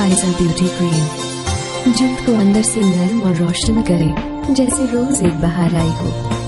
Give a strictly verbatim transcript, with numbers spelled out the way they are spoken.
Faizal beauty cream जल्द को अंदर से नरम और रोशन करे जैसे रोज एक बाहर आई हो।